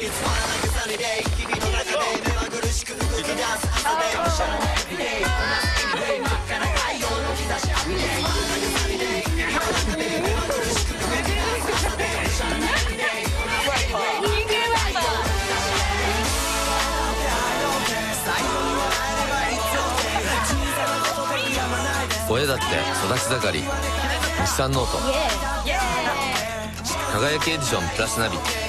親だって育ち盛り。日産ノート輝きエディションプラスナビ。